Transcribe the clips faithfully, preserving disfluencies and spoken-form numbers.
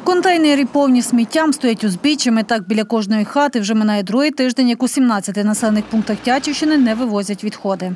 Контейнери повні сміттям стоять узбіччями. Так біля кожної хати вже минає другий тиждень, як у сімнадцяти населених пунктах Тячівщини не вивозять відходи.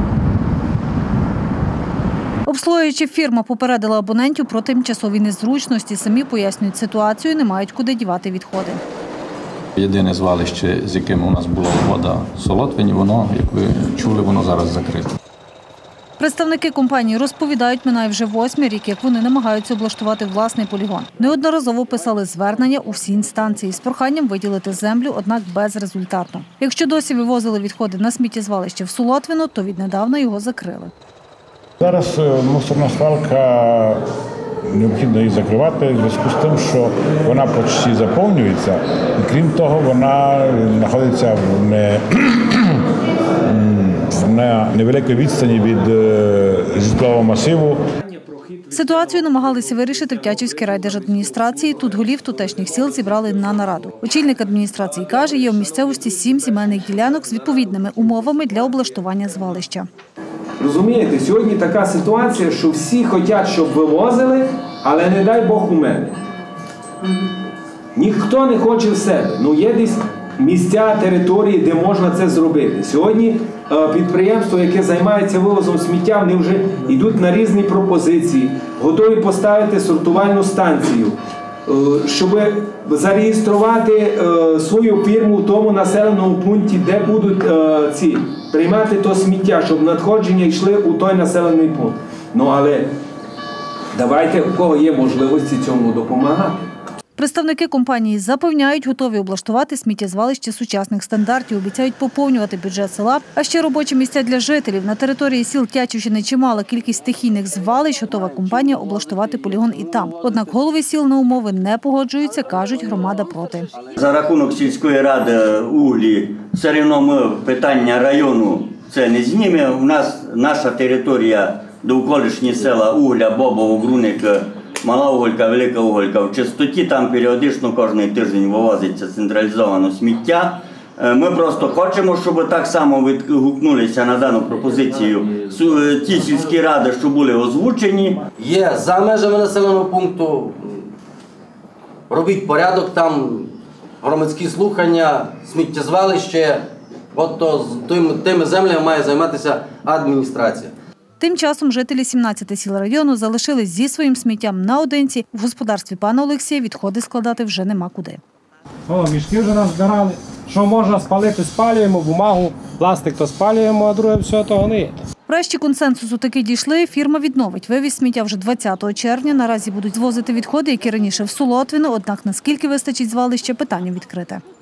Обслуговуюча фірма попередила абонентів про тимчасові незручності. Самі пояснюють ситуацію, не мають куди дівати відходи. Єдине звалище, з яким у нас була угода в Солотвині, воно, як ви чули, воно зараз закрите. Представники компанії розповідають, минає вже восьмий рік, як вони намагаються облаштувати власний полігон. Неодноразово писали звернення у всі інстанції з проханням виділити землю, однак безрезультатно. Якщо досі вивозили відходи на сміттєзвалище в Солотвино, то віднедавна його закрили. Зараз мусорна свалка, необхідно її закривати в зв'язку з тим, що вона почти заповнюється. І крім того, вона знаходиться в не... на невеликій відстані від житлового масиву. Ситуацію намагалися вирішити в Тячівській райдержадміністрації. Тут голів тутешніх сіл зібрали на нараду. Очільник адміністрації каже, є в місцевості сім земельних ділянок з відповідними умовами для облаштування звалища. Розумієте, сьогодні така ситуація, що всі хочуть, щоб вивозили, але не дай Бог у мене. Ніхто не хоче в себе. Ну, є десь місця, території, де можна це зробити. Сьогодні підприємство, яке займається вивозом сміття, вони вже йдуть на різні пропозиції, готові поставити сортувальну станцію, щоб зареєструвати свою фірму в тому населеному пункті, де будуть ці приймати то сміття, щоб надходження йшли у той населений пункт. Ну, але давайте, у кого є можливості цьому допомагати. Представники компанії запевняють, готові облаштувати сміттєзвалище сучасних стандартів, обіцяють поповнювати бюджет села, а ще робочі місця для жителів. На території сіл Тячівщини чимала кількість стихійних звалищ, готова компанія облаштувати полігон і там. Однак голови сіл на умови не погоджуються, кажуть, громада проти. За рахунок сільської ради углі, все одно ми питання району це не знімемо. У нас наша територія, довколишні села Угля, Бобово, Груник, Мала Уголька, Велика Уголька. В чистоті там періодично кожен тиждень вивозиться централізовано сміття. Ми просто хочемо, щоб так само відгукнулися на дану пропозицію ті сільські ради, що були озвучені. Є за межами населеного пункту, робіть порядок, там громадські слухання, сміттєзвалище, от то тими землями має займатися адміністрація. Тим часом жителі сімнадцяти сіл району залишились зі своїм сміттям наодинці. В господарстві пана Олексія відходи складати вже нема куди. О, мішки вже назбирали. Що можна спалити, спалюємо, бумагу, пластик то спалюємо, а друге все того не є. Врешті консенсусу таки дійшли. Фірма відновить вивіз сміття вже двадцятого червня. Наразі будуть звозити відходи, які раніше в Солотвино, однак наскільки вистачить звалища, питання відкрите.